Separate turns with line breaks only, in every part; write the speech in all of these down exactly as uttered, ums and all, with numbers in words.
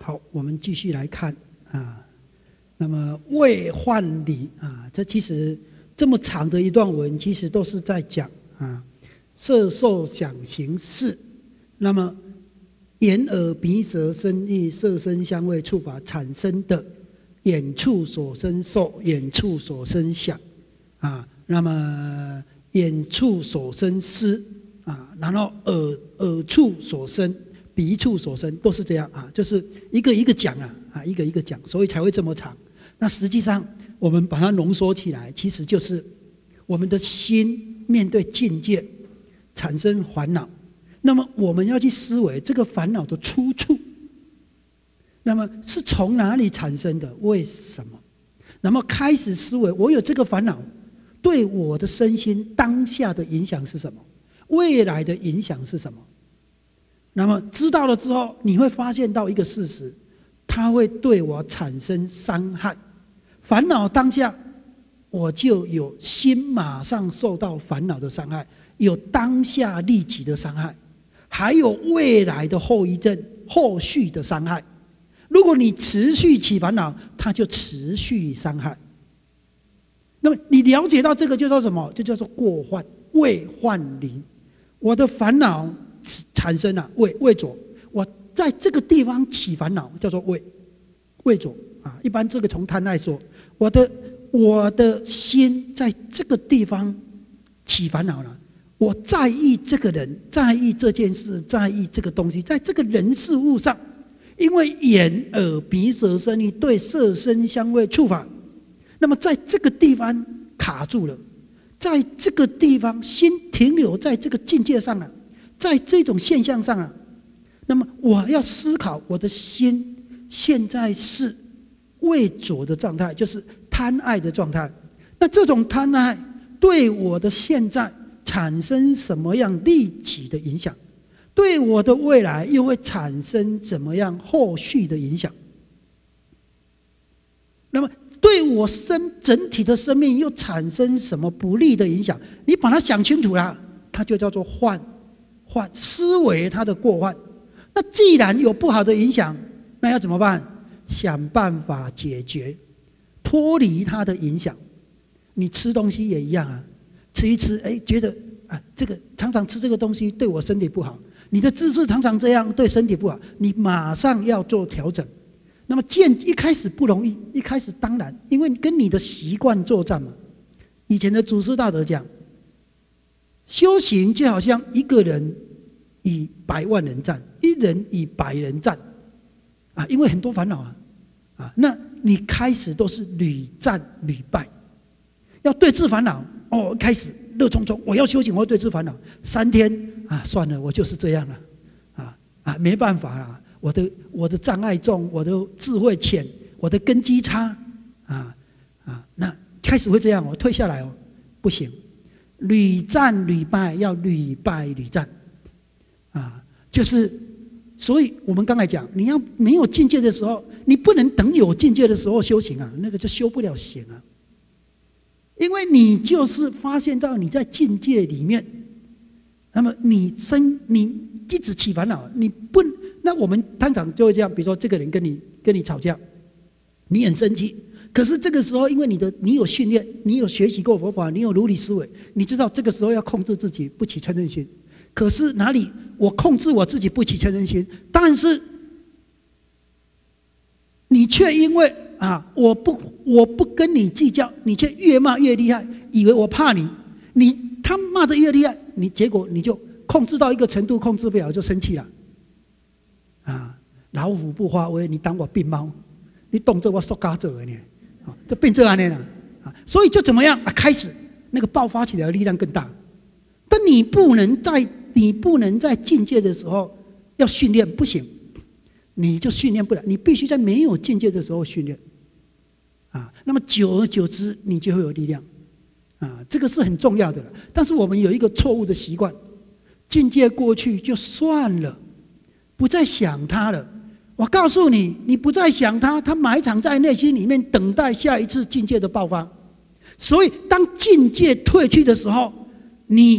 好，我们继续来看啊。那么未换理啊，这其实这么长的一段文，其实都是在讲啊色受想行识。那么眼耳鼻舌身意色声香味触法产生的眼处所生受，眼处所生想啊，那么眼处所生思啊，然后耳耳处所生。鼻处所生都是这样啊，就是一个一个讲啊，啊一个一个讲，所以才会这么长。那实际上我们把它浓缩起来，其实就是我们的心面对境界产生烦恼，那么我们要去思维这个烦恼的出处，那么是从哪里产生的？为什么？那么开始思维，我有这个烦恼，对我的身心当下的影响是什么？未来的影响是什么？那么知道了之后，你会发现到一个事实，它会对我产生伤害。烦恼当下，我就有心马上受到烦恼的伤害，有当下立即的伤害，还有未来的后遗症、后续的伤害。如果你持续起烦恼，它就持续伤害。那么你了解到这个，就叫什么？就叫做过患，未患离。我的烦恼产生了畏畏着，我在这个地方起烦恼，叫做畏畏着啊。一般这个从贪爱说，我的我的心在这个地方起烦恼了。我在意这个人，在意这件事，在意这个东西，在这个人事物上，因为眼耳鼻舌身意对色声香味触法，那么在这个地方卡住了，在这个地方心停留在这个境界上了。在这种现象上啊，那么我要思考我的心现在是畏着的状态，就是贪爱的状态。那这种贪爱对我的现在产生什么样立即的影响？对我的未来又会产生怎么样后续的影响？那么对我生整体的生命又产生什么不利的影响？你把它想清楚了，它就叫做患。患思维它的过患，那既然有不好的影响，那要怎么办？想办法解决，脱离它的影响。你吃东西也一样啊，吃一吃，哎，觉得啊，这个常常吃这个东西对我身体不好。你的姿势常常这样，对身体不好，你马上要做调整。那么见一开始不容易，一开始当然，因为跟你的习惯作战嘛。以前的祖师大德讲。修行就好像一个人以百万人战，一人以百人战啊，因为很多烦恼啊，啊，那你开始都是屡战屡败，要对治烦恼哦，开始热衷衷，我要修行，我要对治烦恼，三天啊，算了，我就是这样了，啊啊，没办法了，我的我的障碍重，我的智慧浅，我的根基差，啊啊，那开始会这样，我退下来哦，不行。屡战屡败，要屡败屡战，啊，就是，所以我们刚才讲，你要没有境界的时候，你不能等有境界的时候修行啊，那个就修不了行啊。因为你就是发现到你在境界里面，那么你生你一直起烦恼，你不，那我们通常就会这样，比如说这个人跟你跟你吵架，你很生气。可是这个时候，因为你的你有训练，你有学习过佛法，你有如理思维，你知道这个时候要控制自己，不起嗔恨心。可是哪里我控制我自己不起嗔恨心，但是你却因为啊，我不我不跟你计较，你却越骂越厉害，以为我怕你，你他骂得越厉害，你结果你就控制到一个程度，控制不了就生气了。啊，老虎不发威，你当我病猫，你动作我说嘎走了呢。就变这样了，所以就怎么样啊？开始那个爆发起来的力量更大，但你不能在你不能在境界的时候要训练，不行，你就训练不了。你必须在没有境界的时候训练啊。那么久而久之，你就会有力量啊。这个是很重要的了。但是我们有一个错误的习惯，境界过去就算了，不再想它了。我告诉你，你不再想它，它埋藏在内心里面，等待下一次境界的爆发。所以，当境界退去的时候，你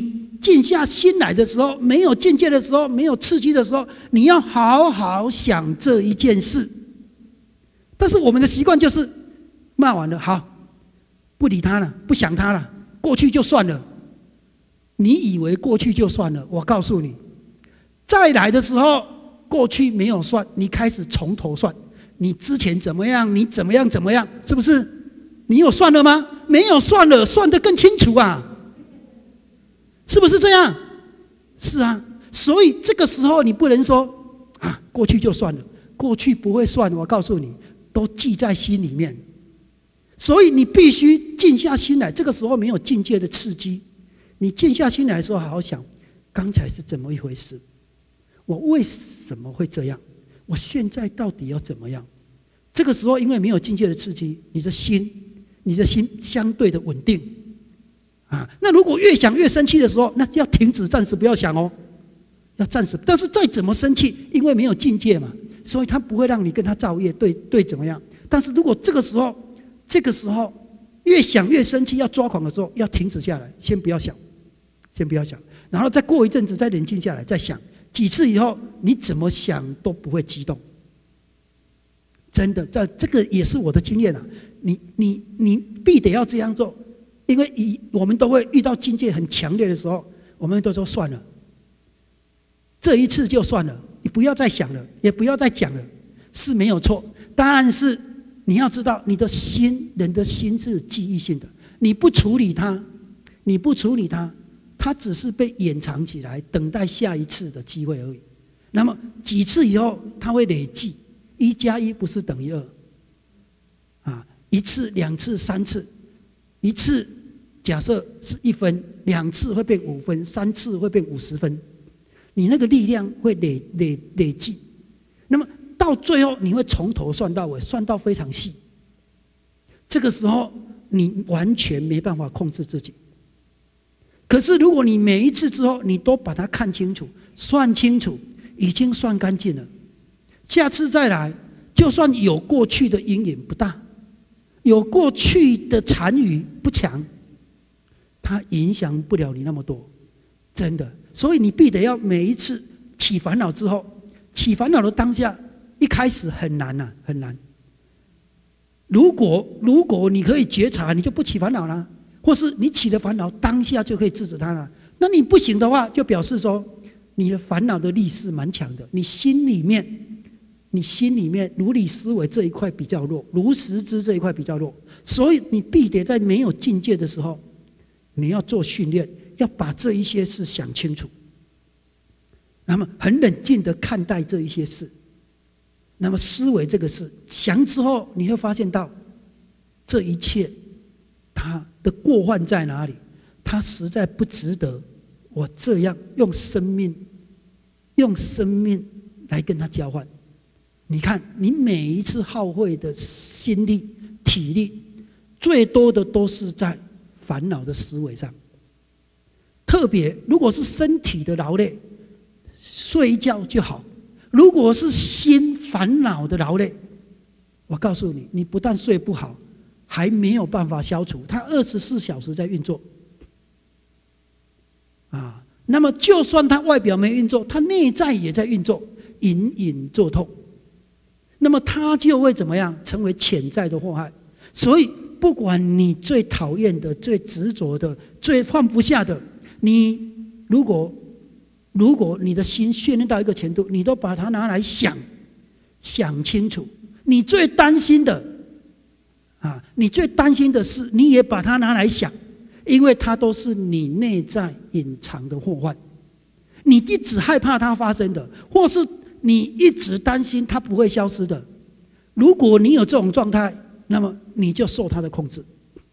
静下心来的时候，没有境界的时候，没有刺激的时候，你要好好想这一件事。但是我们的习惯就是骂完了，好，不理他了，不想他了，过去就算了。你以为过去就算了？我告诉你，再来的时候，过去没有算，你开始从头算。你之前怎么样？你怎么样？怎么样？是不是？你有算了吗？没有算了，算得更清楚啊！是不是这样？是啊。所以这个时候你不能说啊，过去就算了，过去不会算。我告诉你，都记在心里面。所以你必须静下心来。这个时候没有境界的刺激，你静下心来的时候，好好想，刚才是怎么一回事？我为什么会这样？我现在到底要怎么样？这个时候因为没有境界的刺激，你的心你的心相对的稳定啊。那如果越想越生气的时候，那要停止，暂时不要想哦，要暂时。但是再怎么生气，因为没有境界嘛，所以他不会让你跟他造业，对对怎么样？但是如果这个时候这个时候越想越生气，要抓狂的时候，要停止下来，先不要想，先不要想，然后再过一阵子再冷静下来，再想。几次以后，你怎么想都不会激动。真的，这这个也是我的经验啊。你你你必得要这样做，因为以我们都会遇到境界很强烈的时候，我们都说算了，这一次就算了，你不要再想了，也不要再讲了，是没有错。但是你要知道，你的心，人的心是记忆性的，你不处理它，你不处理它。它只是被掩藏起来，等待下一次的机会而已。那么几次以后，它会累计，一加一不是等于二啊，一次、两次、三次，一次假设是一分，两次会变五分，三次会变五十分，你那个力量会累累累计。那么到最后，你会从头算到尾，算到非常细。这个时候，你完全没办法控制自己。可是，如果你每一次之后，你都把它看清楚、算清楚，已经算干净了，下次再来，就算有过去的阴影不大，有过去的残余不强，它影响不了你那么多，真的。所以你必得要每一次起烦恼之后，起烦恼的当下，一开始很难啊，很难。如果如果你可以觉察，你就不起烦恼了。或是你起了烦恼，当下就可以制止它了。那你不行的话，就表示说你的烦恼的力是蛮强的。你心里面，你心里面如理思维这一块比较弱，如实知这一块比较弱，所以你必得在没有境界的时候，你要做训练，要把这一些事想清楚，那么很冷静的看待这一些事，那么思维这个事，想之后你会发现到这一切它的过患在哪里？它实在不值得我这样用生命，用生命来跟他交换。你看，你每一次耗费的心力、体力，最多的都是在烦恼的思维上。特别如果是身体的劳累，睡一觉就好；如果是心烦恼的劳累，我告诉你，你不但睡不好，还没有办法消除，它二十四小时在运作啊。那么，就算它外表没运作，它内在也在运作，隐隐作痛。那么，它就会怎么样？成为潜在的祸害。所以，不管你最讨厌的、最执着的、最放不下的，你如果如果你的心训练到一个程度，你都把它拿来想，想清楚。你最担心的。啊，你最担心的事，你也把它拿来想，因为它都是你内在隐藏的祸患。你一直害怕它发生的，或是你一直担心它不会消失的。如果你有这种状态，那么你就受它的控制。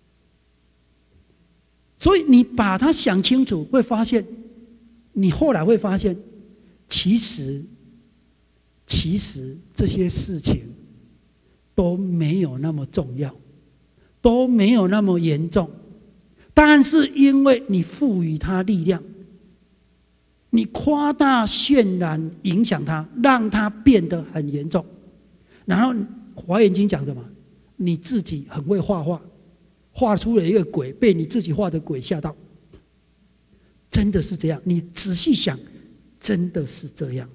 所以你把它想清楚，会发现，你后来会发现，其实，其实这些事情都没有那么重要，都没有那么严重，但是因为你赋予它力量，你夸大渲染影响它，让它变得很严重。然后华严经讲什么？你自己很会画画，画出了一个鬼，被你自己画的鬼吓到。 真的是这样。你仔细想，真的是这样。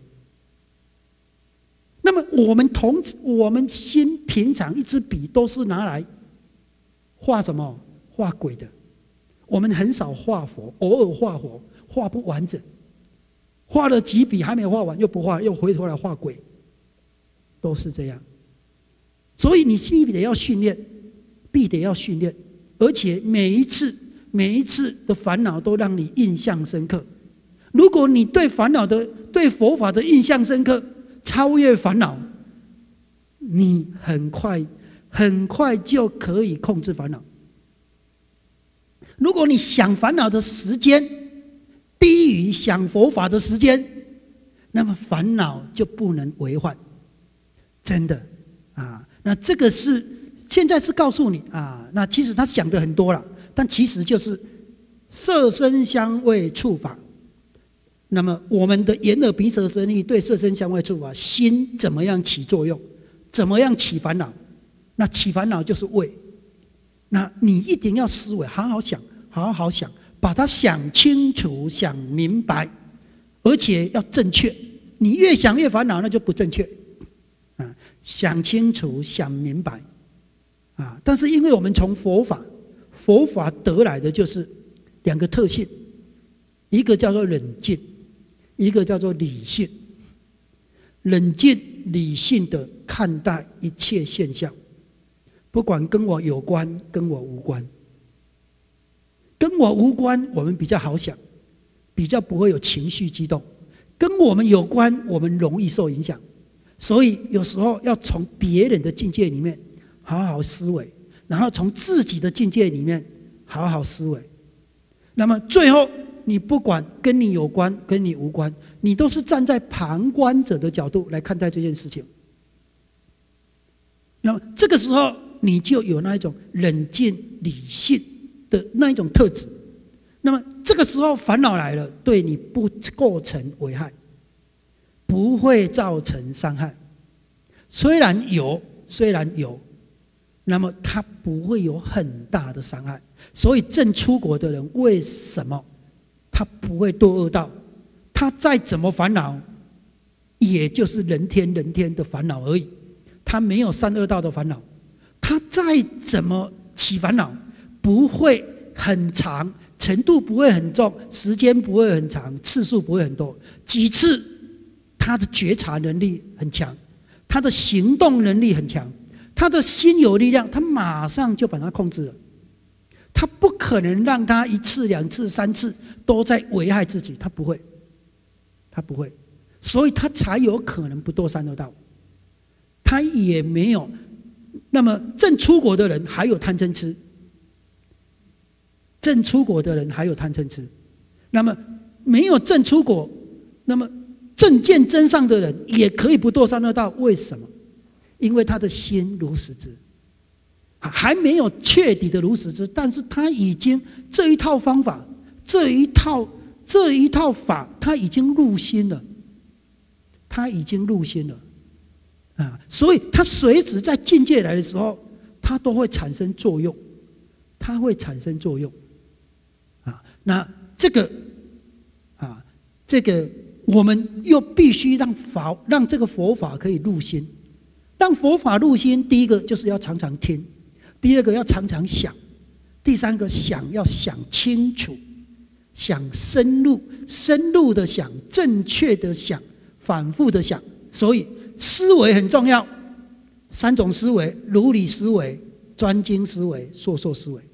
那么我们同我们心平常一支笔都是拿来画什么？画鬼的。我们很少画佛，偶尔画佛，画不完整。画了几笔还没画完，又不画，又回头来画鬼，都是这样。所以你必得要训练，必得要训练，而且每一次每一次的烦恼都让你印象深刻。如果你对烦恼的对佛法的印象深刻，超越烦恼，你很快很快就可以控制烦恼。如果你想烦恼的时间低于想佛法的时间，那么烦恼就不能为患。真的啊，那这个是现在是告诉你啊，那其实他讲的很多了，但其实就是色声香味触法。那么我们的眼耳鼻舌身意对色声香味触法，心怎么样起作用？怎么样起烦恼？那起烦恼就是味。那你一定要思维，好好想，好好想，把它想清楚、想明白，而且要正确。你越想越烦恼，那就不正确。啊，想清楚、想明白，啊，但是因为我们从佛法，佛法得来的就是两个特性，一个叫做冷静，一个叫做理性。冷静理性的看待一切现象，不管跟我有关，跟我无关。跟我无关，我们比较好想，比较不会有情绪激动；跟我们有关，我们容易受影响。所以有时候要从别人的境界里面好好思维，然后从自己的境界里面好好思维。那么最后，你不管跟你有关，跟你无关，你都是站在旁观者的角度来看待这件事情。那么这个时候，你就有那一种冷静理性的那一种特质。那么这个时候烦恼来了，对你不构成危害，不会造成伤害。虽然有，虽然有，那么它不会有很大的伤害。所以正出国的人为什么他不会堕恶道？他再怎么烦恼，也就是人天人天的烦恼而已，他没有三恶道的烦恼。他再怎么起烦恼，不会很长，程度不会很重，时间不会很长，次数不会很多，几次他的觉察能力很强，他的行动能力很强，他的心有力量，他马上就把它控制了。他不可能让他一次两次三次都在危害自己，他不会，他不会，所以他才有可能不堕三恶道。他也没有。那么正出国的人还有贪嗔痴，正出国的人还有贪嗔痴，那么没有正出国，那么正见真上的人也可以不堕三恶道。为什么？因为他的心如实知，还没有彻底的如实知，但是他已经这一套方法，这一套这一套法，他已经入心了，他已经入心了。啊，所以它随时在境界来的时候，它都会产生作用，它会产生作用。啊，那这个啊，这个我们又必须让法让这个佛法可以入心，让佛法入心。第一个就是要常常听，第二个要常常想，第三个想要想清楚，想深入，深入的想，正确的想，反复的想。所以思维很重要，三种思维：如理思维、专精思维、硕硕思维。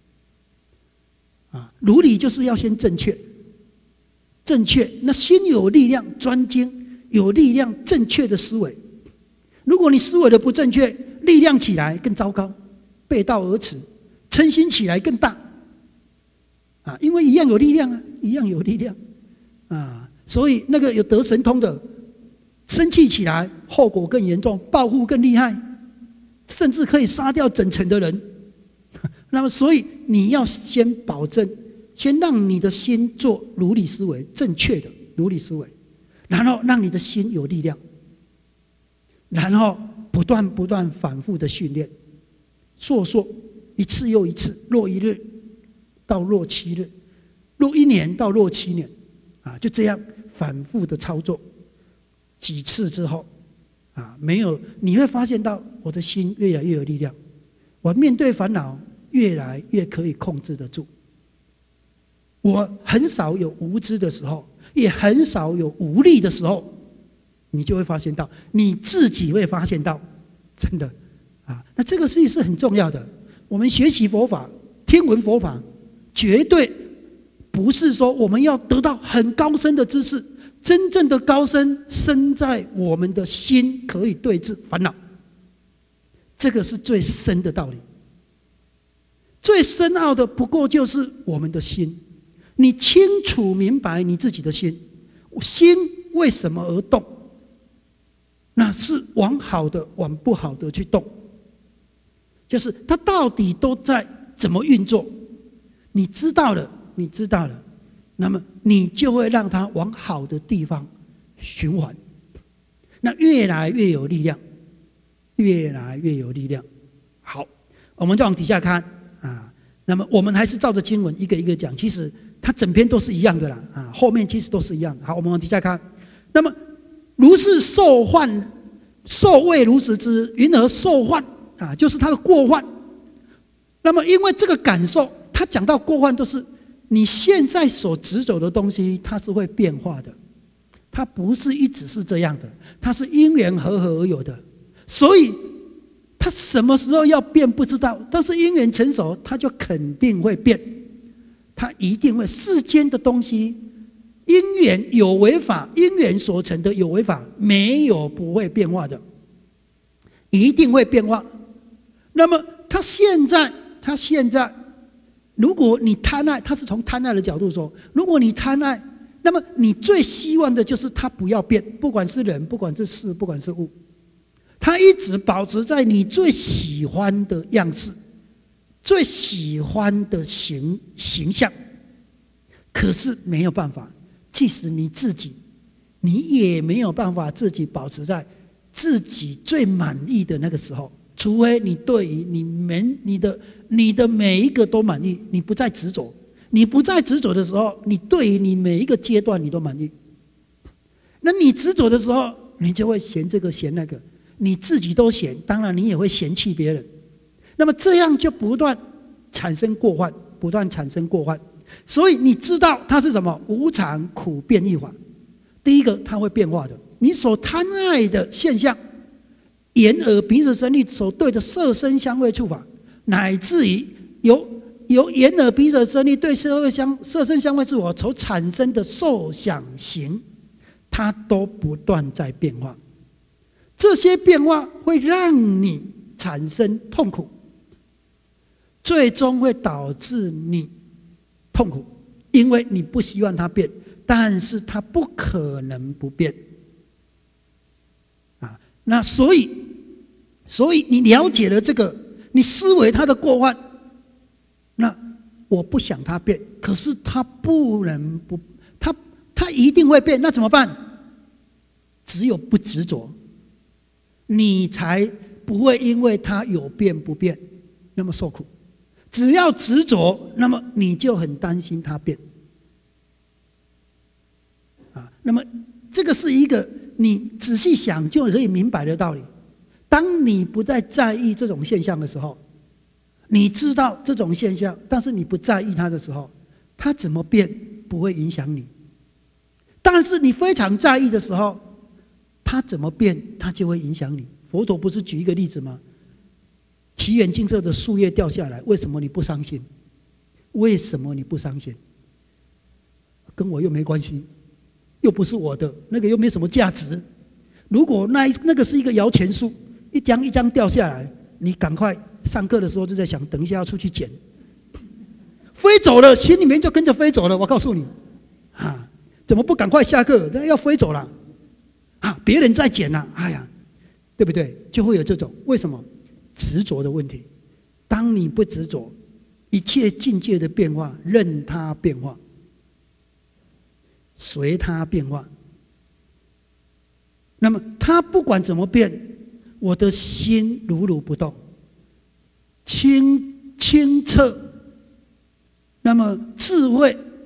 啊，如理就是要先正确，正确，那心有力量，专精有力量，正确的思维。如果你思维的不正确，力量起来更糟糕，背道而驰，嗔心起来更大。啊，因为一样有力量啊，一样有力量啊，所以那个有得神通的。生气起来，后果更严重，报复更厉害，甚至可以杀掉整城的人。那么，所以你要先保证，先让你的心做如理思维，正确的如理思维，然后让你的心有力量，然后不断不断反复的训练，烁烁一次又一次，若一日到若七日，若若一年到若七年，啊，就这样反复的操作几次之后，啊，没有，你会发现到我的心越来越有力量，我面对烦恼越来越可以控制得住，我很少有无知的时候，也很少有无力的时候，你就会发现到，你自己会发现到，真的啊，那这个事情是很重要的。我们学习佛法、听闻佛法，绝对不是说我们要得到很高深的知识，真正的高深深在我们的心可以对治烦恼，这个是最深的道理。最深奥的不过就是我们的心，你清楚明白你自己的心，心为什么而动？那是往好的往不好的去动，就是它到底都在怎么运作，你知道了，你知道了，那么你就会让它往好的地方循环，那越来越有力量，越来越有力量。好，我们再往底下看啊，那么我们还是照着经文一个一个讲，其实它整篇都是一样的啦啊，后面其实都是一样的。好，我们往底下看，那么如是受患，受谓如实知，云何受患啊？就是他的过患。那么因为这个感受，他讲到过患都是你现在所执着的东西，它是会变化的，它不是一直是这样的，它是因缘和合而有的，所以它什么时候要变不知道，但是因缘成熟，它就肯定会变，它一定会。世间的东西，因缘有为法，因缘所成的有为法，没有不会变化的，一定会变化。那么他现在，他现在，如果你贪爱，他是从贪爱的角度说，如果你贪爱，那么你最希望的就是他不要变，不管是人，不管是事，不管是物，他一直保持在你最喜欢的样式，最喜欢的形形象。可是没有办法，即使你自己，你也没有办法自己保持在自己最满意的那个时候，除非你对于你们你的你的每一个都满意，你不再执着。你不再执着的时候，你对于你每一个阶段你都满意。那你执着的时候，你就会嫌这个嫌那个，你自己都嫌，当然你也会嫌弃别人。那么这样就不断产生过患，不断产生过患。所以你知道它是什么？无常苦变异法。第一个，它会变化的。你所贪爱的现象，眼耳鼻舌身意所对的色声香味触法，乃至于由由眼耳鼻舌身意对色味香色声香味触法所产生的受想行，它都不断在变化。这些变化会让你产生痛苦，最终会导致你痛苦，因为你不希望它变，但是它不可能不变啊。那所以，所以你了解了这个，你思维它的过患，那我不想它变，可是它不能不，它它一定会变，那怎么办？只有不执着，你才不会因为它有变不变那么受苦。只要执着，那么你就很担心它变啊。那么这个是一个你仔细想就可以明白的道理。当你不再在意这种现象的时候，你知道这种现象，但是你不在意它的时候，它怎么变不会影响你。但是你非常在意的时候，它怎么变它就会影响你。佛陀不是举一个例子吗？奇远净色的树叶掉下来，为什么你不伤心？为什么你不伤心？跟我又没关系，又不是我的，那个又没什么价值。如果那那个是一个摇钱树，一张一张掉下来，你赶快上课的时候就在想，等一下要出去捡，飞走了，心里面就跟着飞走了。我告诉你，啊，怎么不赶快下课？那要飞走了，啊，别人在捡了，哎呀，对不对？就会有这种，为什么？执着的问题。当你不执着，一切境界的变化，任它变化，随它变化。那么它不管怎么变，我的心如如不动，清清澈，那么智慧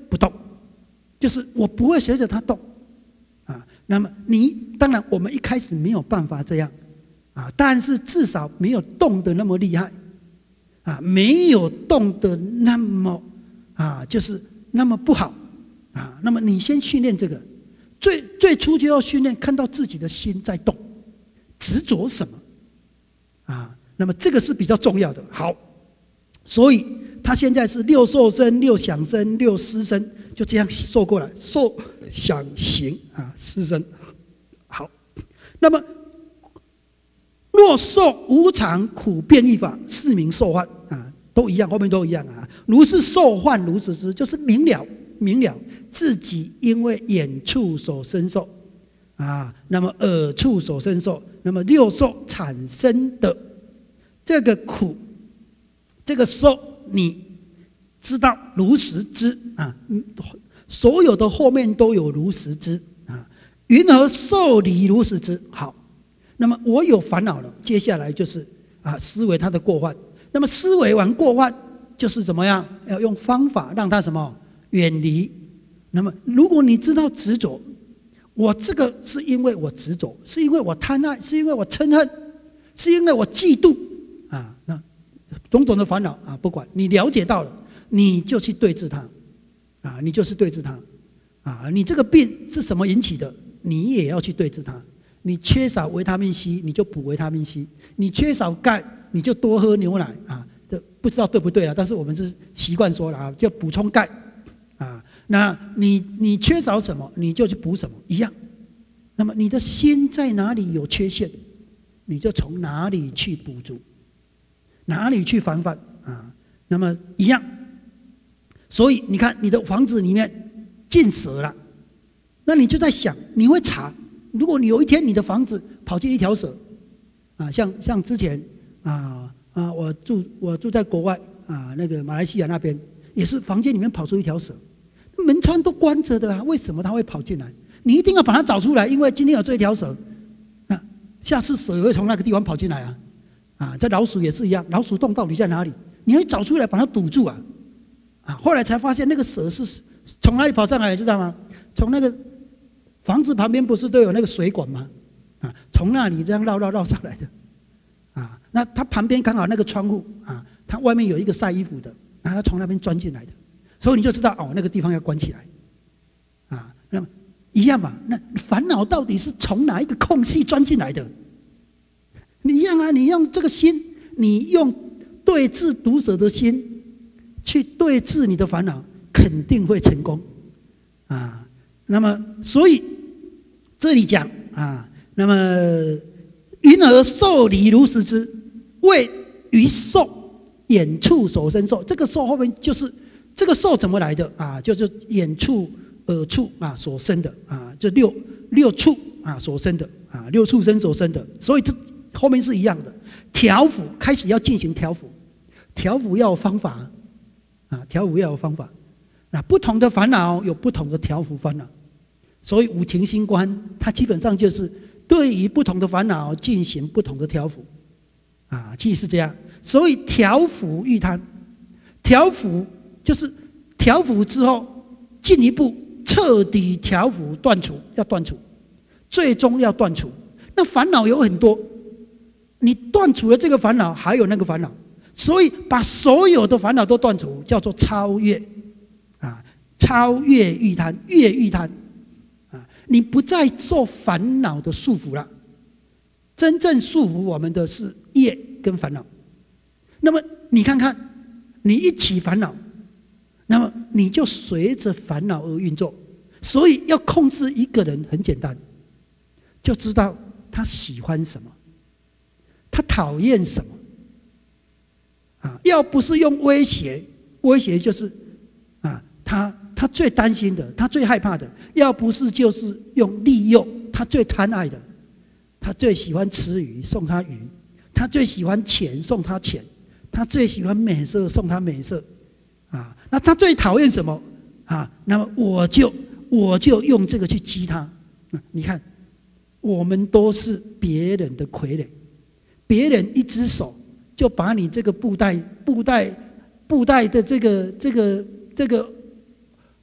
不动，就是我不会随着它动啊。那么你当然我们一开始没有办法这样啊，但是至少没有动的那么厉害啊，没有动的那么啊，就是那么不好啊。那么你先训练这个，最最初就要训练看到自己的心在动，执着什么啊？那么这个是比较重要的。好，所以他现在是六受身、六想身、六思身，就这样受过来，受想行啊，思身。好，那么若受无常苦变异法，是名受幻啊，都一样，后面都一样啊。如是受幻，如是知，就是明了明了自己因为眼触手身受啊，那么耳触手身受，那么六受产生的这个苦，这个受，你知道如实知啊，所有的后面都有如实知啊。云何受离如实知？好，那么我有烦恼了，接下来就是啊，思维它的过患。那么思维完过患，就是怎么样？要用方法让它什么远离。那么如果你知道执着，我这个是因为我执着，是因为我贪爱，是因为我嗔恨，是因为我嫉妒啊，那种种的烦恼啊，不管你了解到了，你就去对治它啊，你就是对治它啊。你这个病是什么引起的？你也要去对治它。你缺少维他命 C， 你就补维他命 C； 你缺少钙，你就多喝牛奶啊。这不知道对不对了，但是我们是习惯说了啊，就补充钙啊。那你你缺少什么，你就去补什么，一样。那么你的心在哪里有缺陷，你就从哪里去补足，哪里去防范啊。那么一样。所以你看，你的房子里面进蛇了，那你就在想，你会查。如果你有一天你的房子跑进一条蛇，啊，像像之前啊啊，我住我住在国外啊，那个马来西亚那边也是房间里面跑出一条蛇，门窗都关着的啊，为什么它会跑进来？你一定要把它找出来，因为今天有这一条蛇，那下次蛇也会从那个地方跑进来啊啊！这老鼠也是一样，老鼠洞到底在哪里？你要找出来把它堵住啊啊！后来才发现那个蛇是从哪里跑上来的，知道吗？从那个房子旁边不是都有那个水管吗？啊，从那里这样绕绕绕上来的，啊，那它旁边刚好那个窗户啊，它外面有一个晒衣服的，然后它从那边钻进来的，所以你就知道哦，那个地方要关起来，啊，那么一样嘛，那烦恼到底是从哪一个空隙钻进来的？你一样啊，你用这个心，你用对治毒蛇的心去对治你的烦恼，肯定会成功，啊。那么，所以这里讲啊，那么云何受离如实知？谓于受眼触手身受。这个受后面就是这个受怎么来的啊？就是眼触、耳触啊所生的啊，就六六触啊所生的啊，六触生所生的。所以这后面是一样的。调伏开始要进行调伏，调伏要有方法啊，调伏要有方法。那不同的烦恼有不同的调伏烦恼。所以五停心观，它基本上就是对于不同的烦恼进行不同的调伏，啊，其实是这样。所以调伏欲贪，调伏就是调伏之后，进一步彻底调伏断除，要断除，最终要断除。那烦恼有很多，你断除了这个烦恼，还有那个烦恼，所以把所有的烦恼都断除，叫做超越，啊，超越欲贪，越欲贪。你不再受烦恼的束缚了，真正束缚我们的是业跟烦恼。那么你看看，你一起烦恼，那么你就随着烦恼而运作。所以要控制一个人很简单，就知道他喜欢什么，他讨厌什么。啊，要不是用威胁，威胁就是啊，他。他最担心的，他最害怕的，要不是就是用利诱，他最贪爱的，他最喜欢吃鱼，送他鱼；他最喜欢钱，送他钱；他最喜欢美色，送他美色。啊，那他最讨厌什么？啊，那么我就我就用这个去激他。你看，我们都是别人的傀儡，别人一只手就把你这个布袋、布袋、布袋的这个、这个、这个。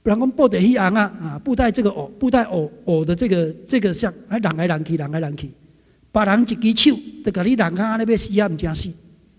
人讲布袋戏红啊啊，布袋这个偶，布袋偶偶的这个这个像，还人来人去，人来人去，别人一只手，就甲你人骹那边死啊，唔惊死。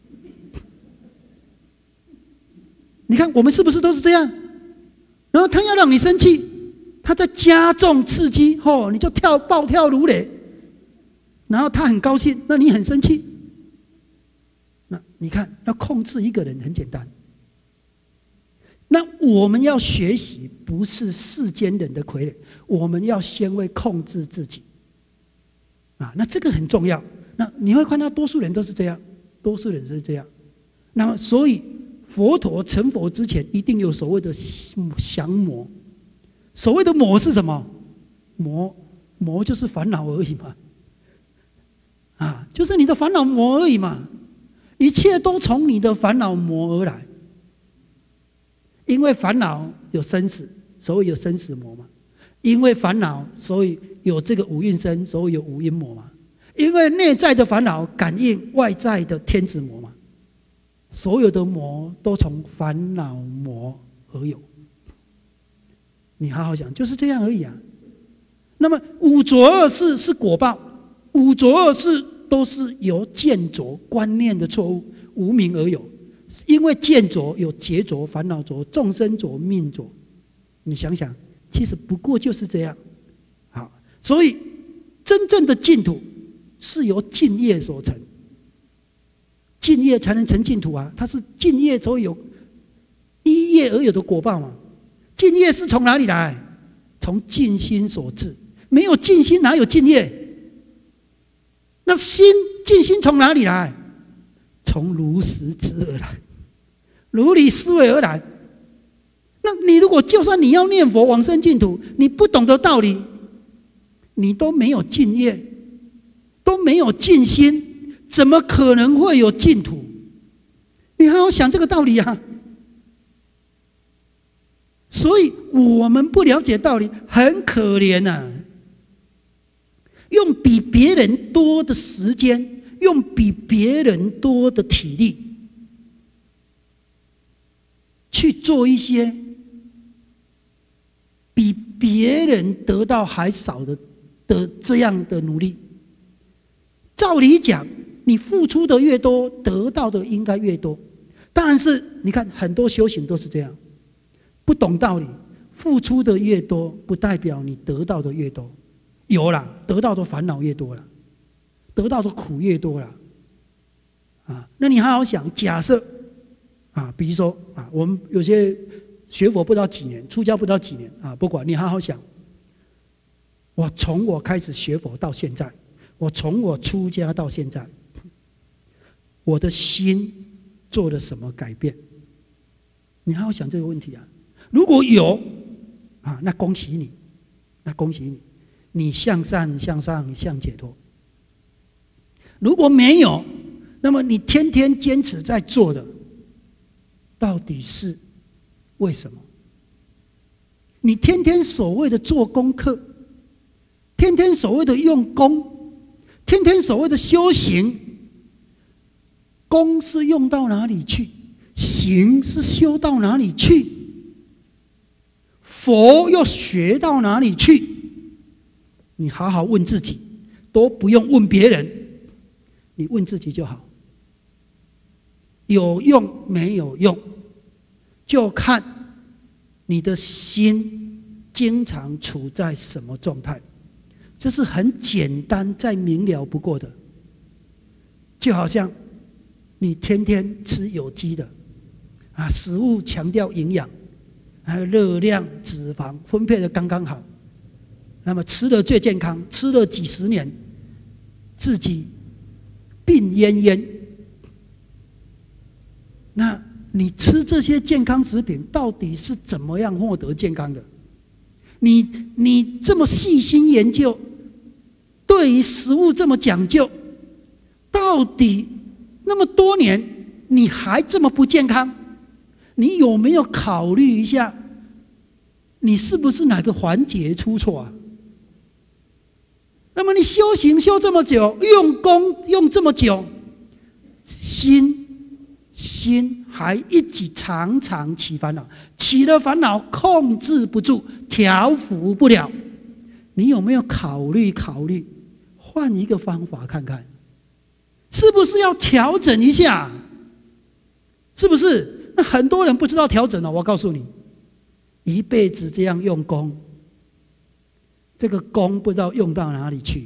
你看我们是不是都是这样？然后他要让你生气，他在加重刺激，吼、哦，你就跳暴跳如雷。然后他很高兴，那你很生气。那你看，要控制一个人很简单。那我们要学习，不是世间人的傀儡，我们要先会控制自己。啊，那这个很重要。那你会看到，多数人都是这样，多数人是这样。那么，所以佛陀成佛之前，一定有所谓的降魔。所谓的魔是什么？魔魔就是烦恼而已嘛。啊，就是你的烦恼魔而已嘛。一切都从你的烦恼魔而来。因为烦恼有生死，所以有生死魔嘛。因为烦恼，所以有这个五蕴身，所以有五阴魔嘛。因为内在的烦恼感应外在的天子魔嘛。所有的魔都从烦恼魔而有。你好好想，就是这样而已啊。那么五浊恶世是果报，五浊恶世都是由见浊观念的错误无明而有。因为见浊有劫浊、烦恼浊、众生浊、命浊，你想想，其实不过就是这样。好，所以真正的净土是由净业所成，净业才能成净土啊！它是净业所有依业而有的果报嘛。净业是从哪里来？从净心所致，没有净心哪有净业？那心净心从哪里来？从如实知而来，如理思维而来。那你如果就算你要念佛往生净土，你不懂得道理，你都没有净业，都没有净心，怎么可能会有净土？你好好想这个道理啊！所以我们不了解道理，很可怜啊！用比别人多的时间，用比别人多的体力，去做一些比别人得到还少的的这样的努力。照理讲，你付出的越多，得到的应该越多。但是你看，很多修行都是这样，不懂道理，付出的越多，不代表你得到的越多。有啦，得到的烦恼越多了，得到的苦越多了。啊，那你好好想，假设啊，比如说啊，我们有些学佛不到几年，出家不到几年啊，不管你好好想，我从我开始学佛到现在，我从我出家到现在，我的心做了什么改变？你好好想这个问题啊。如果有啊，那恭喜你，那恭喜你，你向善向上向解脱。如果没有，那么你天天坚持在做的，到底是为什么？你天天所谓的做功课，天天所谓的用功，天天所谓的修行，功是用到哪里去？行是修到哪里去？佛又学到哪里去？你好好问自己，都不用问别人，你问自己就好。有用没有用，就看你的心经常处在什么状态，这是很简单再明了不过的。就好像你天天吃有机的啊，食物强调营养，还有热量、脂肪分配的刚刚好，那么吃的最健康，吃了几十年，自己病恹恹。那你吃这些健康食品，到底是怎么样获得健康的？你你这么细心研究，对于食物这么讲究，到底那么多年你还这么不健康？你有没有考虑一下，你是不是哪个环节出错啊？那么你修行修这么久，用功用这么久，心心还一直常常起烦恼，起起了烦恼控制不住，调伏不了，你有没有考虑考虑换一个方法看看？是不是要调整一下？是不是？那很多人不知道调整了，我告诉你，一辈子这样用功，这个功不知道用到哪里去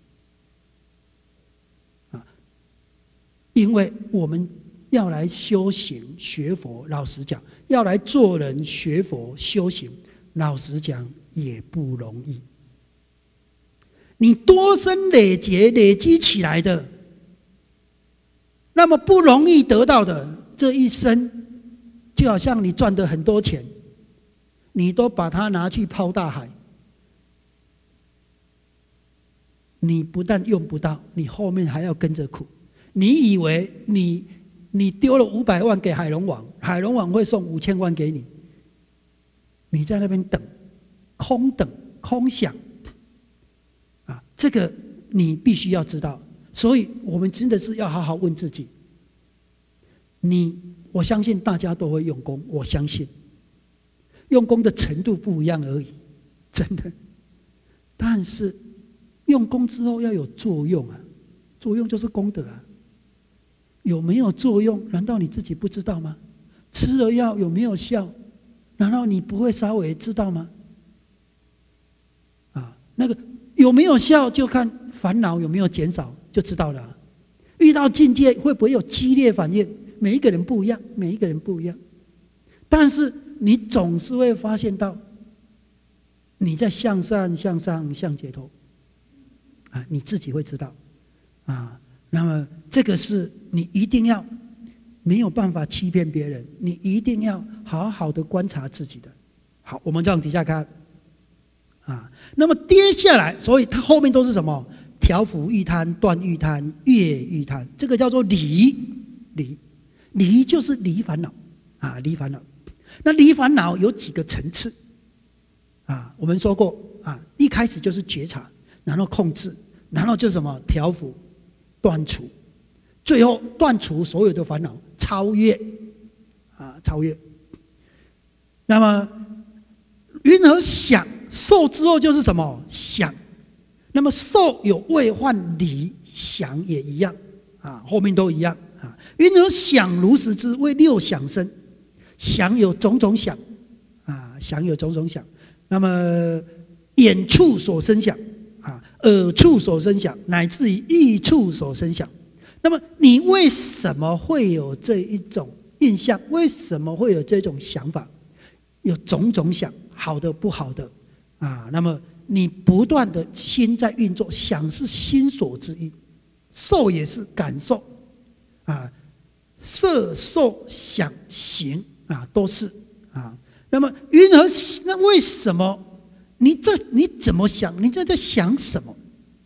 啊！因为我们要来修行学佛，老实讲，要来做人学佛修行，老实讲也不容易。你多生累劫累积起来的，那么不容易得到的，这一生就好像你赚的很多钱，你都把它拿去抛大海，你不但用不到，你后面还要跟着苦。你以为你你丢了五百万给海龙王，海龙王会送五千万给你，你在那边等，空等空想啊，这个你必须要知道。所以我们真的是要好好问自己，你我相信大家都会用功，我相信用功的程度不一样而已，真的。但是用功之后要有作用啊，作用就是功德啊。有没有作用？难道你自己不知道吗？吃了药有没有效？难道你不会稍微知道吗？啊，那个有没有效就看烦恼有没有减少就知道了啊。遇到境界会不会有激烈反应？每一个人不一样，每一个人不一样。但是你总是会发现到，你在向善、向上、向解脱，啊，你自己会知道，啊，那么这个是你一定要没有办法欺骗别人，你一定要好好的观察自己的。好，我们再往底下看，啊，那么接下来，所以它后面都是什么？调伏欲贪、断欲贪、越欲贪，这个叫做离离离，就是离烦恼啊，离烦恼。那离烦恼有几个层次啊？我们说过啊，一开始就是觉察，然后控制，然后就是什么？调伏、断除，最后断除所有的烦恼，超越啊，超越。那么云和想受之后就是什么？想。那么受有为患离，想也一样啊，后面都一样啊。云和想如实知，为六想生。想有种种想啊，想有种种想。那么眼处所生想啊，耳处所生想，乃至于意处所生想。那么你为什么会有这一种印象？为什么会有这种想法？有种种想，好的不好的啊。那么你不断的心在运作，想是心所之一，受也是感受啊，色受想行啊，都是啊。那么云和那为什么你这你怎么想？你这在想什么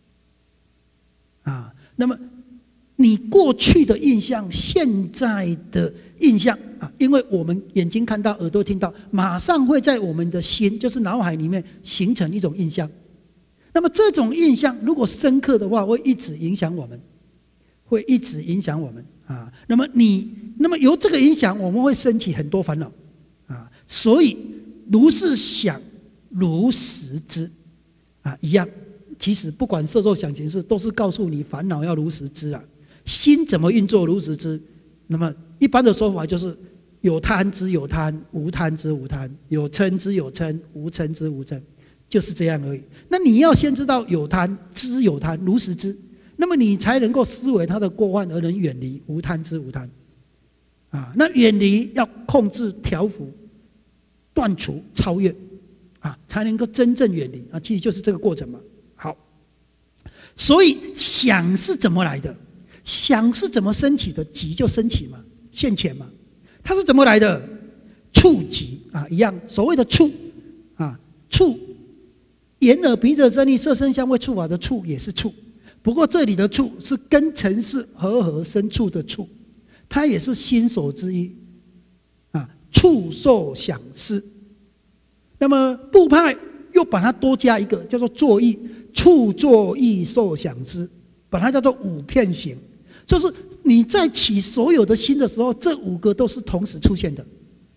啊？那么你过去的印象，现在的印象啊，因为我们眼睛看到，耳朵听到，马上会在我们的心，就是脑海里面形成一种印象。那么这种印象如果深刻的话，会一直影响我们，会一直影响我们啊。那么你，那么由这个影响，我们会升起很多烦恼啊。所以如是想，如实知啊，一样。其实不管色受想行识，都是告诉你烦恼要如实知啊。心怎么运作，如实知。那么一般的说法就是有贪之有贪，无贪之无贪，有嗔之有嗔，无嗔之无嗔，就是这样而已。那你要先知道有贪，知有贪，如实知，那么你才能够思维它的过患，而能远离无贪之无贪啊。那远离要控制、调伏、断除、超越啊，才能够真正远离啊。其实就是这个过程嘛。好，所以想是怎么来的？想是怎么升起的？急就升起嘛，现前嘛。它是怎么来的？触急啊，一样。所谓的触啊，触，眼耳鼻舌身意色声香味触法的触也是触，不过这里的触是跟尘世和合生处的触，它也是心所之一啊。触受想思，那么部派又把它多加一个叫做作意，触作意受想思，把它叫做五片行。就是你在起所有的心的时候，这五个都是同时出现的。